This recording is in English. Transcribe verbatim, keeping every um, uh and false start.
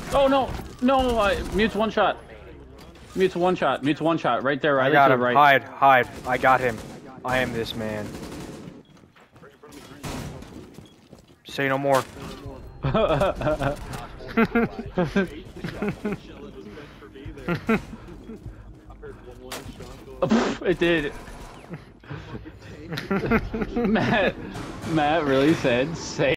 Oh no, no! Uh, mute's one shot. Mute's one shot. Mute's one shot. Right there, right I got to him. the right. Hide, hide. I got him. I am this man. Say no more. It did. Matt, Matt really said, say